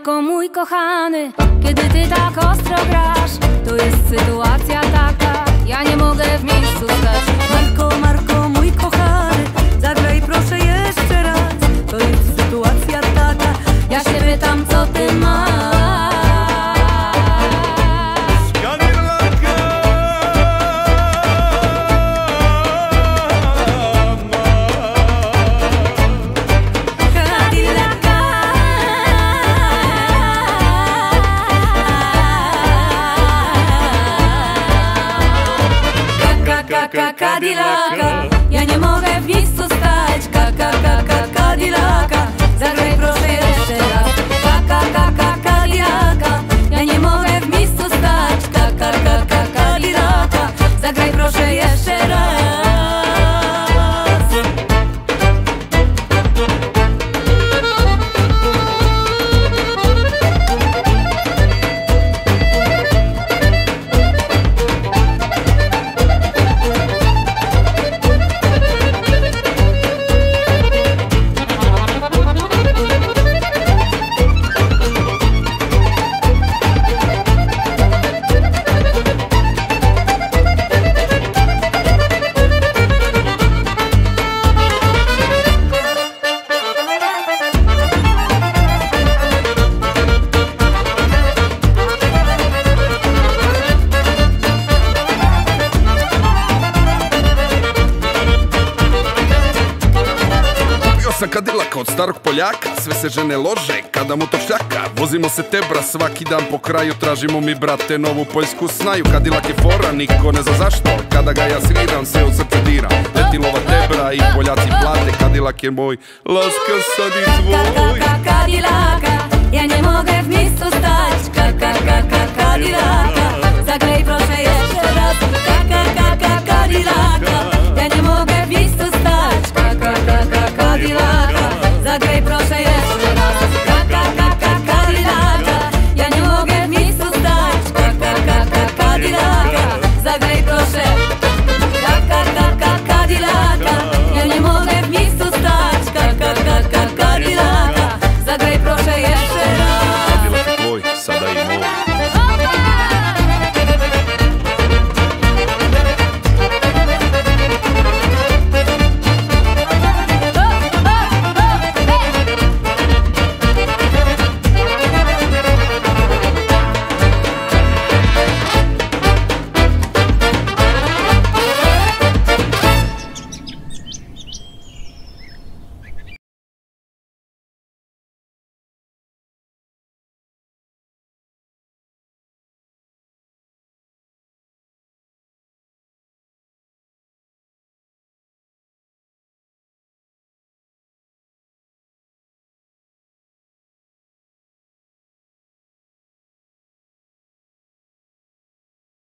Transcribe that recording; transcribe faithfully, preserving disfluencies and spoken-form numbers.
Marko mój kochany, kiedy ty tak ostro grasz, to jest sytuacja taka, ja nie mogę w miejscu stać. Marko, Marko mój kochany, zagraj proszę jeszcze raz, to jest sytuacja taka, Ja się pytam, co ty masz. Kadilaka, ja nie mogę w miejscu stać. Kaka, kaka, Kadilaka, zagraj proszę jeszcze raz. Kaka, kaka, Kadilaka, ja nie mogę w miejscu stać. Kaka, kaka, Kadilaka, zagraj proszę jeszcze raz. Kadilaka od starog Poljaka, sve se žene lože kada mu to šljaka. Vozimo se tebra svaki dan po kraju, tražimo mi brate novu poljsku snaju. Kadilak je fora, niko ne zna zašto, kada ga ja sviram sve od srce dira. Leti lova tebra i Poljaci plate, Kadilak je moj, laska sad i tvoj.